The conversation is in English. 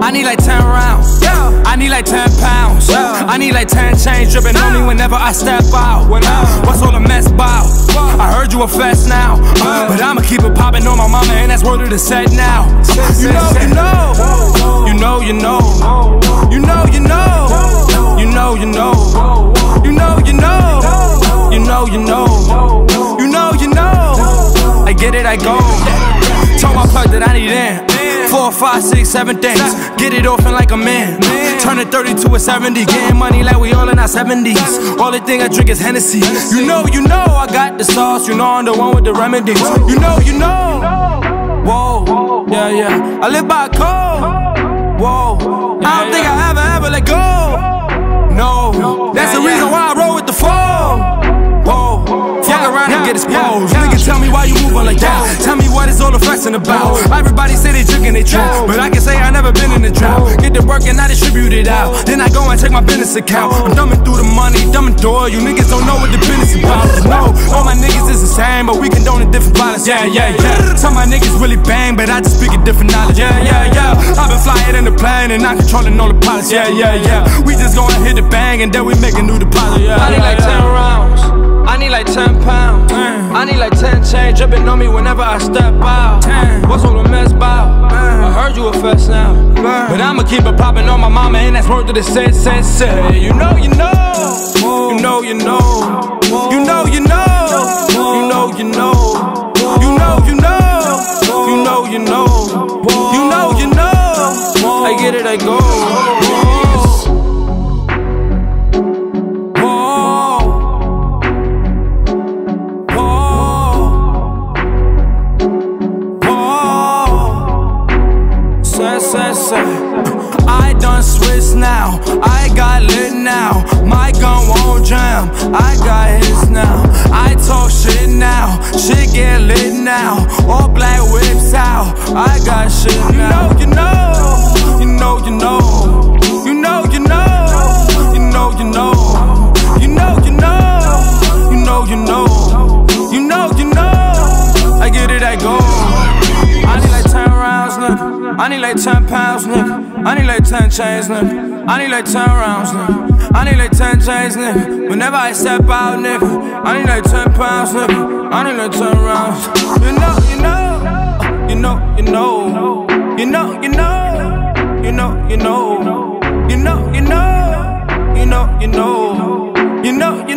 I need like 10 rounds. I need like 10 pounds. I need like 10 chains dripping on me whenever I step out. What's all the mess about? I heard you a fest now, but I'ma keep it poppin' on my mama, and that's word of the set now. You know, you know. You know, you know. You know, you know. You know, you know. You know, you know. You know, you know. You know, you know. I get it, I go. Told my plug that I need in 4, 5, 6, 7 things. Get it off like a man. Turn it 30 to a 70. Getting money like we all in our 70s. All the thing I drink is Hennessy. You know, I got the sauce. You know I'm the one with the remedies. You know, you know. Whoa, yeah, yeah. I live by a code. Whoa, I don't think I ever let go. No, that's the reason why I roll with the foe. Whoa, fuck around and get exposed. Nigga, tell me why you moving like that. Tell me what is all the flexing about. Everybody say they drinking, they trap, but I can say I never been in the drought. Get the work and I distribute it out. Then I go and check my business account. I'm dumbing through the money, dumbing through it. You niggas don't know what the business about. No, all my niggas is the same, but we condone a different violence. Yeah, yeah, yeah. Some of my niggas really bang, but I just speak a different knowledge. Yeah, yeah, yeah. I've been flying in the plane and not controlling all the pilots. Yeah, yeah, yeah. We just gonna hit the bang and then we make a new deposit. Yeah, I need like 10 rounds. I need like 10 pounds. I need like 10 chains dripping on me whenever I step out. What's all the mess about? I heard you a fest now, but I'ma keep it poppin' on my mama, and that's word to the say. You know, you know. You know, you know. You know, you know. You know, you know. You know, you know. You know, you know. You know, you know. I get it, I go. I done switched now, I got lit now. My gun won't jam, I got his now. I talk shit now, shit get lit now. All black whips out, I got shit now. You know, you know. You know, you know. You know, you know. You know, you know. You know, you know. You know, you know. You know. I get it, I go. I need like 10 rounds, nigga. I need like 10 pounds, nigga. I need like 10 chains, nigga. I need like 10 rounds, nigga. I need like 10 chains, nigga. Whenever I step out, nigga, I need like 10 pounds, nigga. I need like 10 rounds. You know, you know. You know, you know. You know, you know. You know, you know. You know, you know. You know, you know. You know.